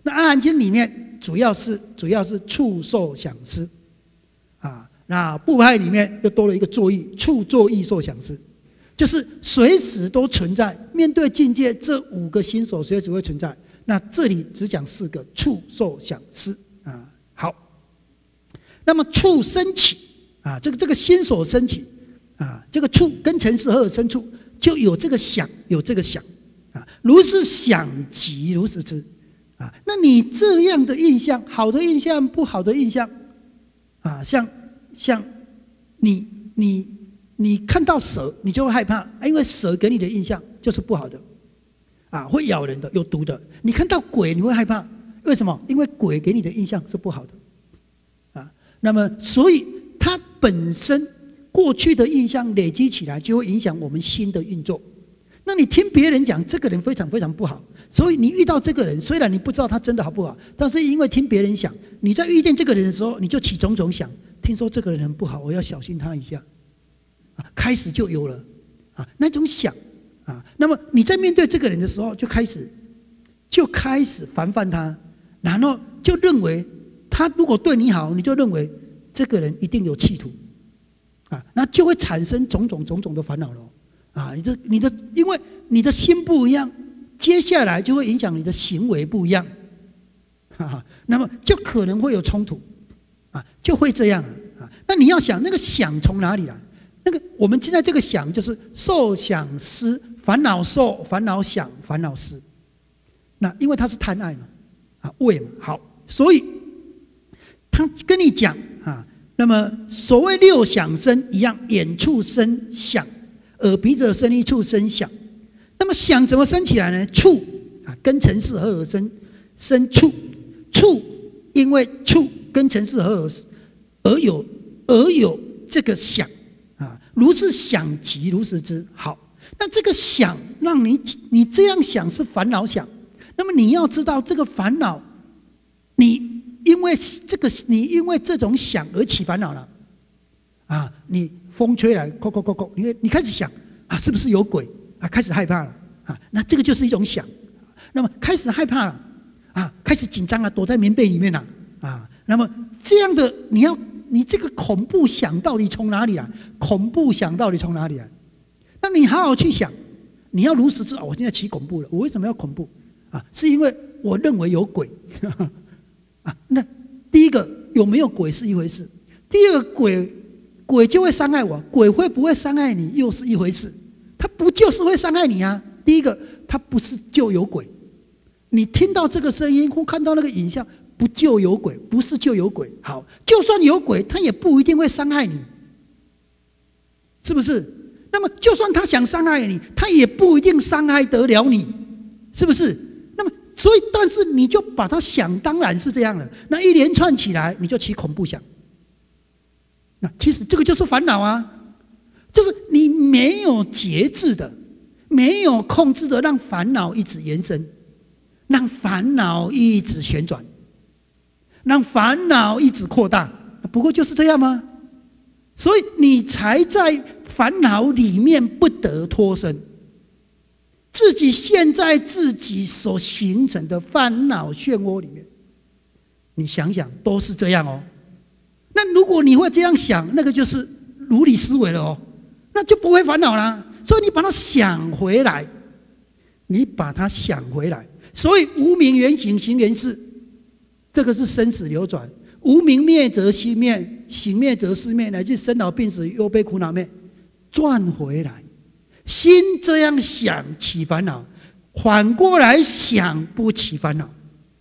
那《阿含经》里面主要是主要是触受想思啊，那部派里面又多了一个作意，触作意受想思，就是随时都存在。面对境界，这五个心所随时会存在。那这里只讲四个：触受想思啊。好，那么触升起啊，这个这个心所升起啊，这个触跟尘世合而生处，就有这个想，有这个想啊。如是想即如是知啊。那你这样的印象，好的印象，不好的印象啊，像像你你你看到蛇，你就会害怕，因为蛇给你的印象就是不好的啊，会咬人的，有毒的。你看到鬼，你会害怕，为什么？因为鬼给你的印象是不好的啊。那么，所以它本身过去的印象累积起来，就会影响我们心的运作。那你听别人讲这个人非常非常不好，所以你遇到这个人，虽然你不知道他真的好不好，但是因为听别人讲，你在遇见这个人的时候，你就起种种想，听说这个人很不好，我要小心他一下啊，开始就有了啊那种想啊。那么你在面对这个人的时候，就开始就开始防范他，然后就认为他如果对你好，你就认为这个人一定有企图啊，那就会产生种种种种的烦恼了啊。你的你的，因为你的心不一样，接下来就会影响你的行为不一样，哈哈，那么就可能会有冲突啊，就会这样啊。那你要想那个想从哪里来？那个我们现在这个想就是受想思，烦恼受，烦恼想，烦恼思。那因为它是贪爱嘛，啊为嘛好，所以他跟你讲啊，那么所谓六想生一样，眼处生想，耳鼻舌身意处生想。那么想怎么生起来呢？触啊，跟尘世合而生，生触。触因为触跟尘世合而而有而有这个想啊，如是想即如是知。好，那这个想让你你这样想是烦恼想，那么你要知道这个烦恼，你因为这个你因为这种想而起烦恼了啊，你风吹来，扣扣扣扣，你你开始想啊，是不是有鬼啊？开始害怕了啊，那这个就是一种想。那么开始害怕了啊，开始紧张了，躲在棉被里面了啊。那么这样的，你要你这个恐怖想到底从哪里来？恐怖想到底从哪里来？那你好好去想，你要如实知道，我现在起恐怖了，我为什么要恐怖啊？是因为我认为有鬼啊。那第一个有没有鬼是一回事，第二个鬼鬼就会伤害我，鬼会不会伤害你又是一回事。他不就是会伤害你啊？第一个，他不是就有鬼。你听到这个声音或看到那个影像，不就有鬼？不是就有鬼。好，就算有鬼，他也不一定会伤害你，是不是？那么，就算他想伤害你，他也不一定伤害得了你，是不是？那么，所以，但是你就把他想当然是这样了，那一连串起来，你就起恐怖想。那其实这个就是烦恼啊，就是你没有节制的，没有控制的，让烦恼一直延伸。让烦恼一直旋转，让烦恼一直扩大，不过就是这样吗？所以你才在烦恼里面不得脱身，自己陷在自己所形成的烦恼漩涡里面。你想想，都是这样哦。那如果你会这样想，那个就是如理思维了哦，那就不会烦恼啦。所以你把它想回来，你把它想回来。所以无明缘行，行缘事，这个是生死流转。无明灭则心灭，行灭则事灭，乃至生老病死忧悲苦恼灭，转回来。心这样想起烦恼，反过来想不起烦恼，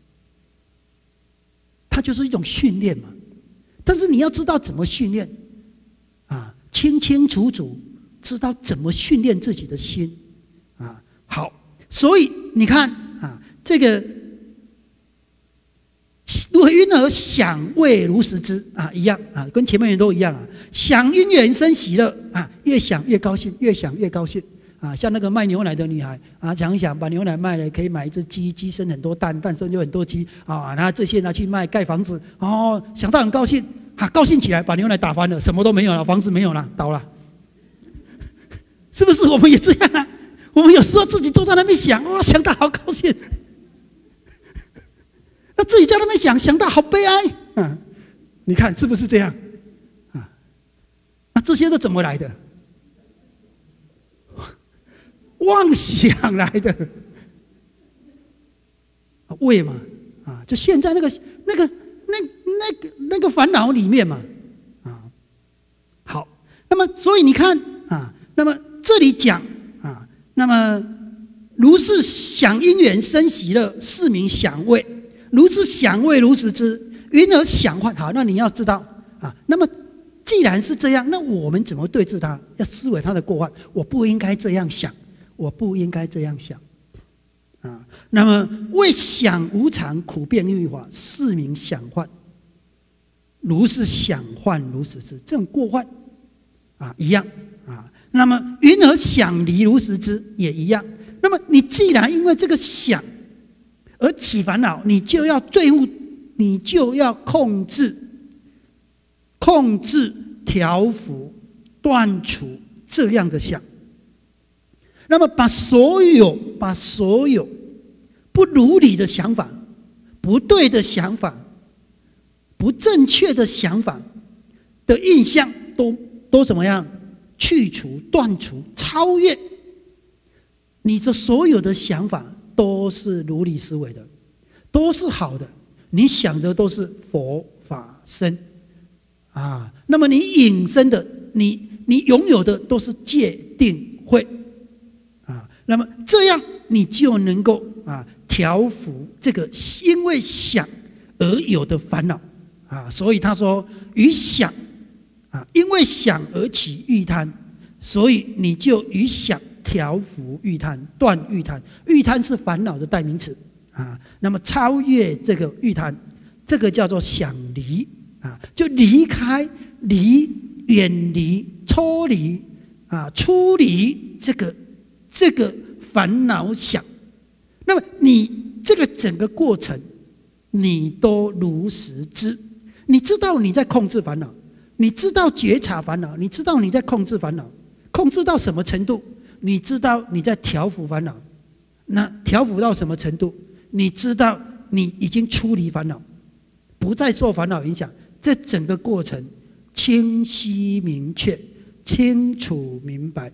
它就是一种训练嘛。但是你要知道怎么训练啊，清清楚楚知道怎么训练自己的心啊。好，所以你看啊，这个因而想谓如实知啊，一样啊，跟前面人都一样啊。想因缘生喜乐啊，越想越高兴，越想越高兴啊。像那个卖牛奶的女孩啊，想一想把牛奶卖了，可以买一只鸡，鸡生很多蛋，蛋生就很多鸡啊。然后这些拿去卖盖房子哦，想到很高兴啊，高兴起来把牛奶打翻了，什么都没有了，房子没有了，倒了，是不是？我们也这样啊。我们有时候自己坐在那边想，哇，想到好高兴。 他自己在那边想，想到好悲哀啊！你看是不是这样啊？那这些都怎么来的？妄想来的，为嘛啊？就现在那个那个那那个那个烦恼里面嘛啊。好，那么所以你看啊，那么这里讲啊，那么如是想因缘生喜乐，是名想味。如是想味，如是知，云而想幻。好，那你要知道啊，那么既然是这样，那我们怎么对治它？要思维它的过患。我不应该这样想，我不应该这样想啊。那么为想无常，苦变欲法，是名想幻。如是想幻，如是知，这种过患啊，一样啊。那么云而想离，如是知，也一样。那么你既然因为这个想而起烦恼，你就要对付，你就要控制、控制、调伏、断除这样的想。那么把所有、把所有不如理的想法、不对的想法、不正确的想法的印象，都都怎么样？去除、断除、超越。你的所有的想法都是如理思维的，都是好的，你想的都是佛法身啊。那么你引申的，你你拥有的都是戒定慧啊。那么这样你就能够啊调伏这个因为想而有的烦恼啊。所以他说于想啊，因为想而起欲贪，所以你就于想调伏欲贪，断欲贪。欲贪是烦恼的代名词啊。那么超越这个欲贪，这个叫做想离啊，就离开、离、远离、抽离啊、出离这个这个烦恼想。那么你这个整个过程，你都如实知，你知道你在控制烦恼，你知道觉察烦恼，你知道你在控制烦恼，控制到什么程度？你知道你在调伏烦恼，那调伏到什么程度？你知道你已经出离烦恼，不再受烦恼影响。这整个过程清晰明确、清楚明白，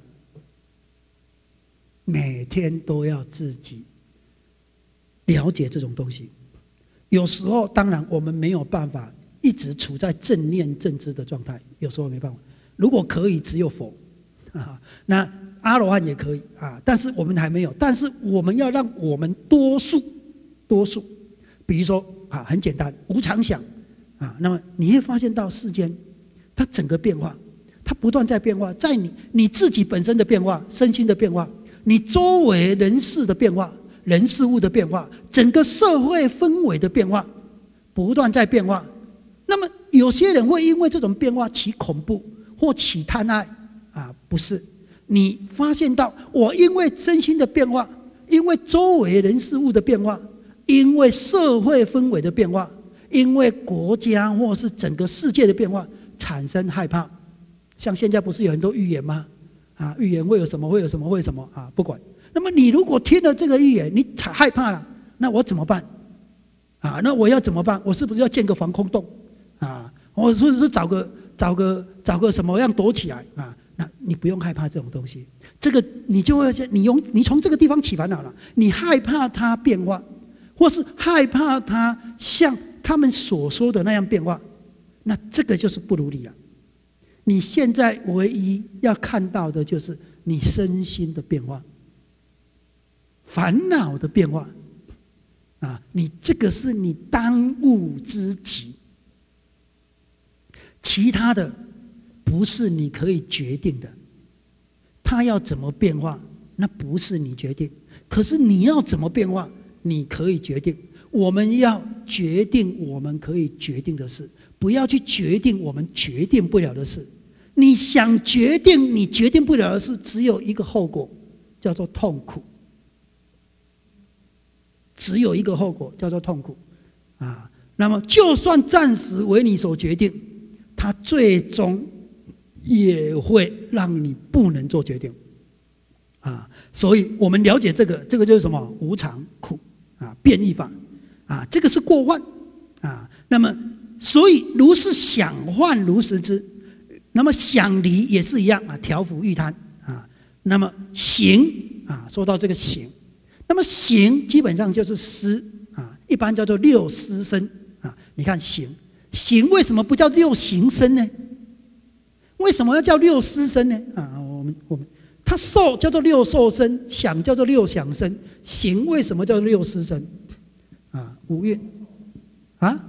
每天都要自己了解这种东西。有时候当然我们没有办法一直处在正念正知的状态，有时候没办法。如果可以，只有佛啊，那阿罗汉也可以啊，但是我们还没有。但是我们要让我们多数多数，比如说啊，很简单，无常想啊，那么你会发现到世间它整个变化，它不断在变化，在你你自己本身的变化、身心的变化，你周围人事的变化、人事物的变化，整个社会氛围的变化，不断在变化。那么有些人会因为这种变化起恐怖或起贪爱啊，不是。你发现到我因为身心的变化，因为周围人事物的变化，因为社会氛围的变化，因为国家或是整个世界的变化产生害怕。像现在不是有很多预言吗？啊，预言会有什么会有什么会有什么啊，不管。那么你如果听了这个预言，你害怕了，那我怎么办啊？那我要怎么办？我是不是要建个防空洞啊？我是不是找个找个找个什么样躲起来啊？那你不用害怕这种东西，这个你就会你用你从这个地方起烦恼了。你害怕它变化，或是害怕它像他们所说的那样变化，那这个就是不如理了。你现在唯一要看到的就是你身心的变化，烦恼的变化啊，你这个是你当务之急，其他的不是你可以决定的。它要怎么变化，那不是你决定，可是你要怎么变化，你可以决定。我们要决定我们可以决定的事，不要去决定我们决定不了的事。你想决定你决定不了的事，只有一个后果，叫做痛苦。只有一个后果，叫做痛苦啊。那么就算暂时为你所决定，它最终也会让你不能做决定啊。所以我们了解这个，这个就是什么？无常苦啊，变异法啊，这个是过患啊。那么，所以如是想幻如实知。那么想离也是一样啊，调伏欲贪啊。那么行啊，说到这个行，那么行基本上就是思啊，一般叫做六思身啊。你看行，行为什么不叫六行身呢？为什么要叫六思身呢？啊，我们我们它受叫做六受身，想叫做六想身，行为什么叫做六思身？啊，五蕴啊。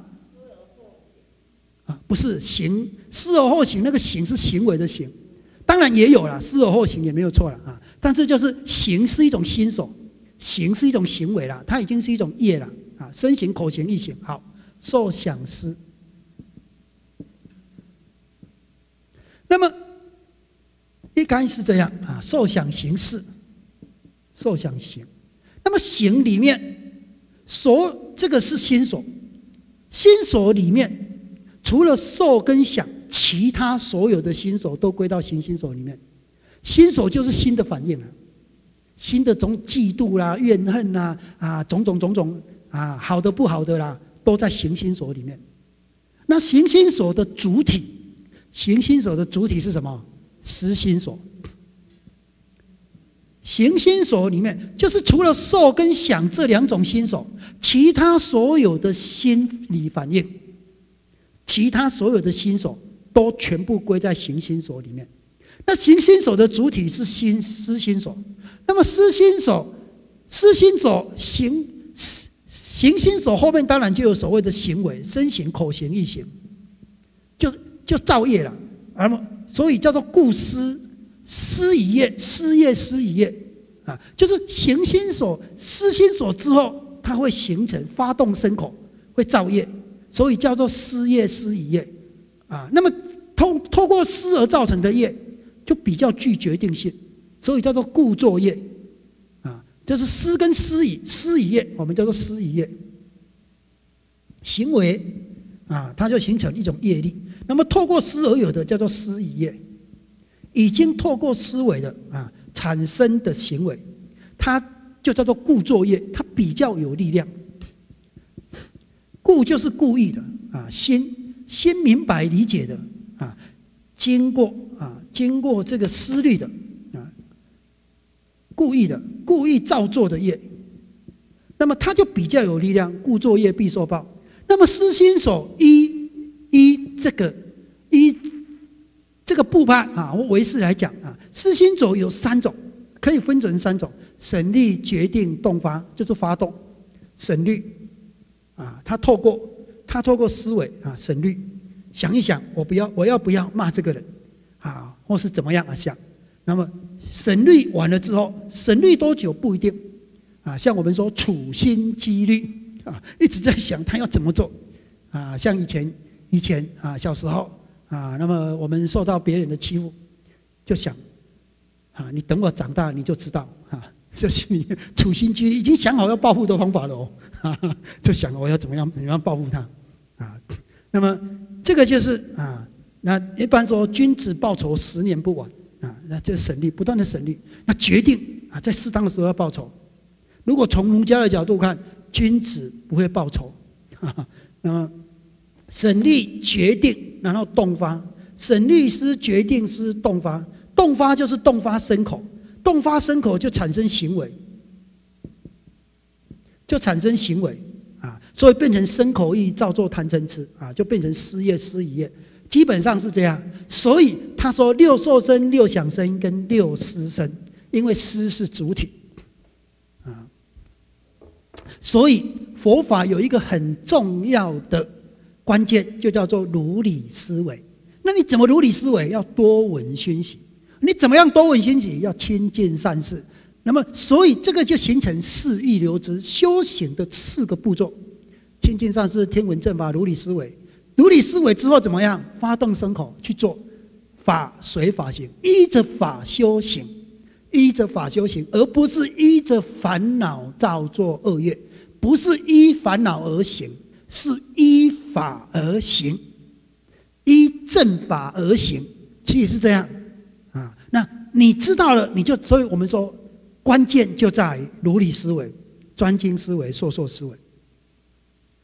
不是行，思而后行，那个行是行为的行，当然也有了，思而后行也没有错了啊。但是就是行是一种心手，行是一种行为了，它已经是一种业了啊。身行、口行、意行，好，受想思。那么一开始这样啊，受想行识，受想行。那么行里面，所这个是心所，心所里面。除了受跟想，其他所有的心所都归到行心所里面。心所就是心的反应啊，心的种嫉妒啦、怨恨啦啊，种种种种啊，好的不好的啦，都在行心所里面。那行心所的主体，行心所的主体是什么？思心所。行心所里面，就是除了受跟想这两种心所，其他所有的心理反应。其他所有的心所都全部归在行心所里面。那行心所的主体是心思心所，那么思心所、思心所、行行心所后面当然就有所谓的行为，身行、口行、意行，就就造业了。而所以叫做故思，思一业，思业思一业啊，就是行心所、思心所之后，它会形成发动身口，会造业。所以叫做思业思一业啊，那么透透过思而造成的业，就比较具决定性，所以叫做故作业啊，就是思跟思以思一业，我们叫做思一业行为啊，它就形成一种业力。那么透过思而有的叫做思一业，已经透过思维的啊产生的行为，它就叫做故作业，它比较有力量。故就是故意的啊，心心明白理解的啊，经过啊经过这个思虑的啊，故意的故意造作的业，那么它就比较有力量。故作业必受报。那么思心所依依这个依这个部派啊，或唯识来讲啊，思心所有三种，可以分成三种：审虑、决定、动发，就是发动。审虑。啊，他透过他透过思维啊，审虑，想一想，我不要，我要不要骂这个人啊，或是怎么样啊想。那么审虑完了之后，审虑多久不一定啊。像我们说处心积虑啊，一直在想他要怎么做啊。像以前以前啊，小时候啊，那么我们受到别人的欺负，就想啊，你等我长大你就知道啊。这心里面处心积虑，已经想好要报复的方法了哦，就想我要怎么样怎么样报复他啊。那么这个就是啊，那一般说君子报仇十年不晚啊，那这审虑不断的审虑，那决定啊，在适当的时候要报仇。如果从儒家的角度看，君子不会报仇，那么审虑决定，然后动发，审虑思决定思动发，动发就是动发身口。动发身口就产生行为，就产生行为啊，所以变成身口意造作贪嗔痴啊，就变成思业思一业，基本上是这样。所以他说六受身、六想身跟六思身，因为思是主体啊，所以佛法有一个很重要的关键，就叫做如理思维。那你怎么如理思维？要多闻熏习。你怎么样多闻熏习？要亲近善事。那么，所以这个就形成四欲流支修行的四个步骤：亲近善事、听闻正法、如理思维。如理思维之后怎么样？发动身口去做法随法行，依着法修行，依着法修行，而不是依着烦恼造作恶业，不是依烦恼而行，是依法而行，依正法而行，其实是这样。啊，那你知道了，你就所以我们说，关键就在于如理思维、专精思维、烁烁思维。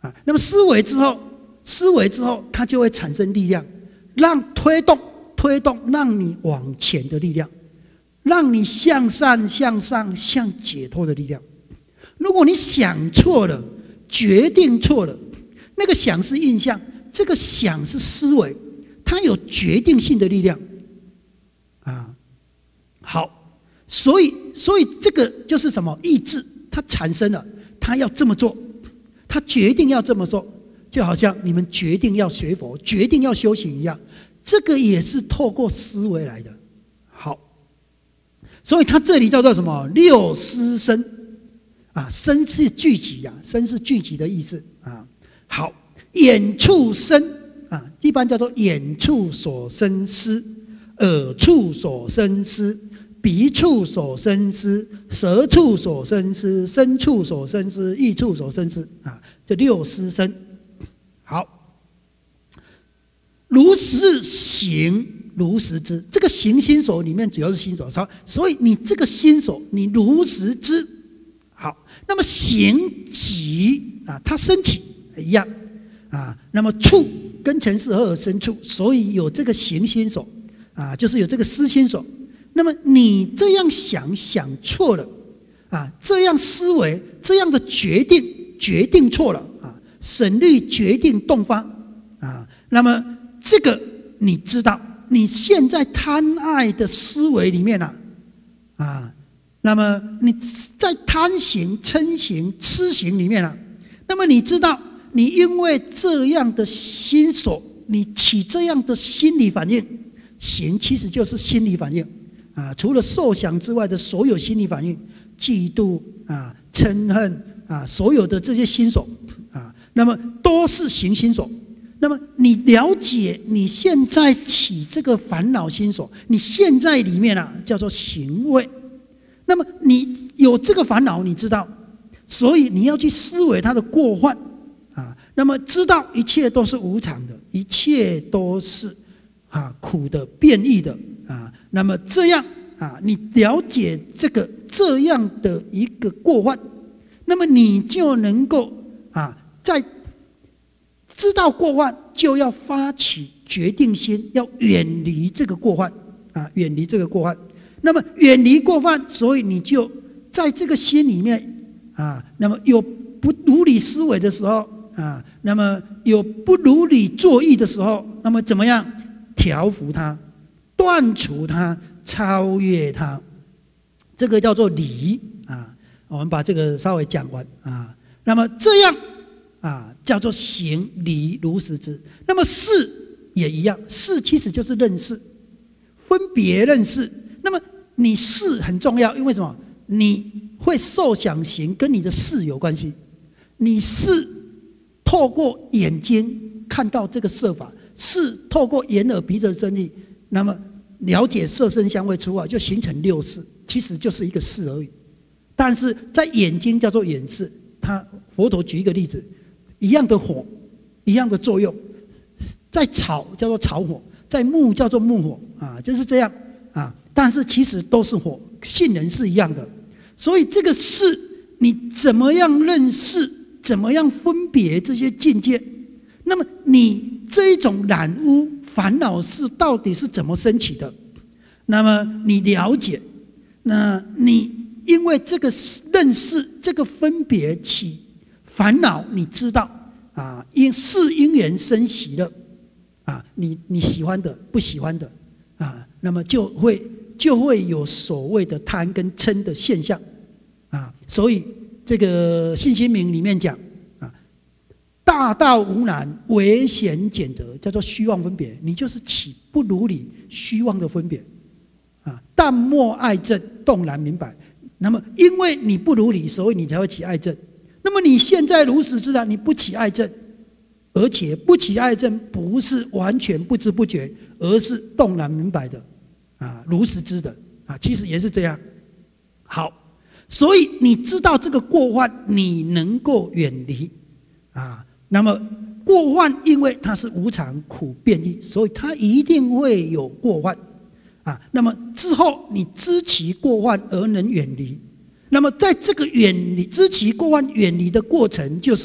啊。那么思维之后，思维之后，它就会产生力量，让推动推动，让你往前的力量，让你向善向上向解脱的力量。如果你想错了，决定错了，那个想是印象，这个想是思维，它有决定性的力量啊。好，所以所以这个就是什么意志，它产生了，它要这么做，它决定要这么做，就好像你们决定要学佛，决定要修行一样，这个也是透过思维来的。好，所以它这里叫做什么？六思身啊，身是聚集啊，身是聚集的意思啊。好，眼触身啊，一般叫做眼触所生思，耳触所生思，鼻触所生思，舌触所生思，身触所生思，意触所生思啊，这六思身。好，如实行，如实知。这个行心所里面主要是心所，所以你这个心所，你如实知。好，那么行即啊，它升起一样啊。那么触跟尘世合而生处，所以有这个行心所啊，就是有这个思心所。那么你这样想想错了啊，这样思维这样的决定决定错了啊，省略决定动发啊。那么这个你知道，你现在贪爱的思维里面啊啊，那么你在贪行、嗔行、痴行里面啊，那么你知道，你因为这样的心所，你起这样的心理反应，行其实就是心理反应。啊，除了受想之外的所有心理反应，嫉妒啊、嗔恨啊，所有的这些心所啊，那么都是行心所。那么你了解你现在起这个烦恼心所，你现在里面啊叫做行为。那么你有这个烦恼，你知道，所以你要去思维它的过患啊。那么知道一切都是无常的，一切都是啊苦的、变异的啊。那么这样啊，你了解这个这样的一个过患，那么你就能够啊，在知道过患，就要发起决定心，要远离这个过患啊，远离这个过患。那么远离过患，所以你就在这个心里面啊，那么有不如理思维的时候啊，那么有不如理作意的时候，那么怎么样调伏它？断除它，超越它，这个叫做理啊。我们把这个稍微讲完啊。那么这样啊，叫做行理如实知。那么事也一样，事其实就是认识，分别认识。那么你事很重要，因为什么？你会受想行，跟你的事有关系。你是透过眼睛看到这个色法，是透过眼耳鼻舌身意。那么了解色声香味触法，就形成六识，其实就是一个识而已。但是在眼睛叫做眼识，他佛陀举一个例子，一样的火，一样的作用，在草叫做草火，在木叫做木火啊，就是这样啊。但是其实都是火，性能是一样的。所以这个识，你怎么样认识，怎么样分别这些境界？那么你这一种染污烦恼是到底是怎么升起的？那么你了解，那你因为这个认识、这个分别起烦恼，你知道啊，因是因缘生喜乐啊，你你喜欢的、不喜欢的啊，那么就会就会有所谓的贪跟嗔的现象啊。所以这个信心明里面讲。大道无难，唯贤简择，叫做虚妄分别。你就是起不如理、虚妄的分别啊。但莫爱憎，动然明白。那么，因为你不如理，所以你才会起爱憎。那么你现在如实知道，你不起爱憎，而且不起爱憎，不是完全不知不觉，而是动然明白的啊，如实知的啊。其实也是这样。好，所以你知道这个过患，你能够远离啊。那么过患，因为它是无常、苦、变异，所以它一定会有过患啊。那么之后你知其过患而能远离，那么在这个远离知其过患远离的过程，就是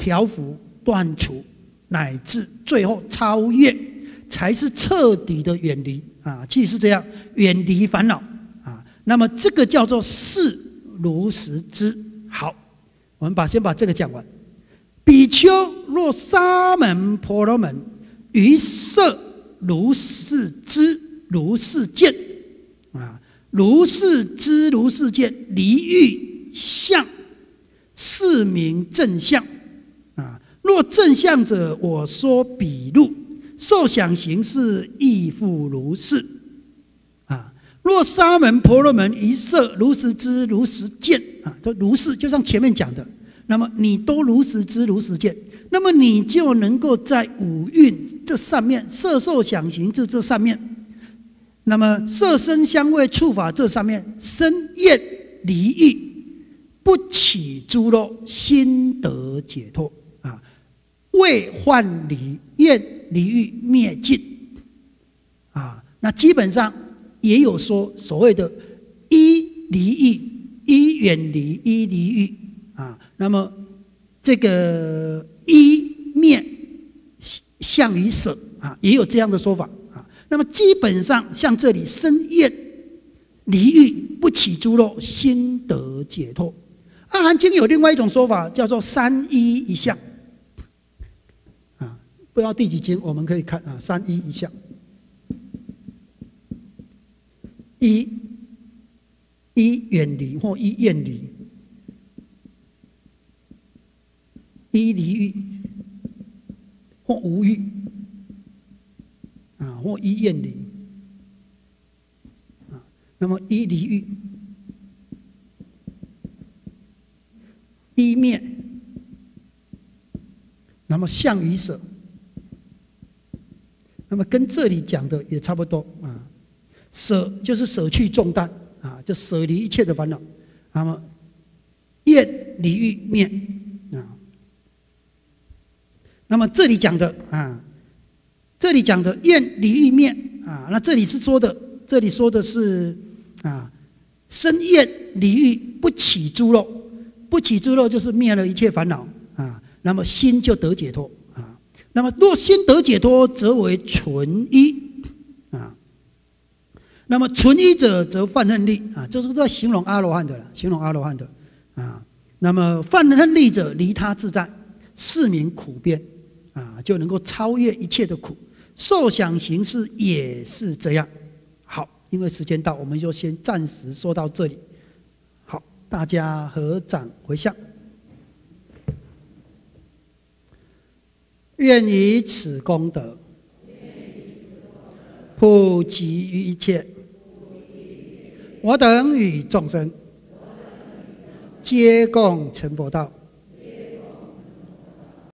调伏、断除，乃至最后超越，才是彻底的远离啊！其实是这样，远离烦恼啊。那么这个叫做视如实知。好，我们把先把这个讲完。比丘若沙门婆罗门，于色如是知，如是见啊，如是知，如是见，离欲相，是名正相啊。若正相者，我说彼路，受想行识亦复如是啊。若沙门婆罗门于色如实知，如实见啊，就如是，就像前面讲的。那么你都如实知如实见，那么你就能够在五蕴这上面，色受想行识这上面，那么色声香味触法这上面，生厌离欲，不起诸漏，心得解脱啊！为患离厌离欲灭尽啊！那基本上也有说所谓的一离欲、一远离、一离欲啊。那么这个一灭相于舍啊，也有这样的说法啊。那么基本上像这里生厌离欲，不起诸漏，心得解脱。阿含经有另外一种说法，叫做三一一相啊，不知道第几经我们可以看啊，三一一相，一一远离或一厌离。一离欲或无欲啊，或一厌离啊。那么一离欲，一灭，那么相于舍，那么跟这里讲的也差不多啊。舍就是舍去重担啊，就舍离一切的烦恼。那么厌离欲灭啊。那么这里讲的啊，这里讲的厌离欲灭啊，那这里是说的，这里说的是啊，生厌离欲，不起诸漏，不起诸漏就是灭了一切烦恼啊，那么心就得解脱啊。那么若心得解脱，则为纯一啊。那么纯一者，则犯恨力啊，就是在形容阿罗汉的了，形容阿罗汉的啊。那么犯恨力者，离他自在，是名苦边。啊，就能够超越一切的苦，受想行识也是这样。好，因为时间到，我们就先暂时说到这里。好，大家合掌回向，愿以此功德，普及于一切，我等与众生，皆共成佛道。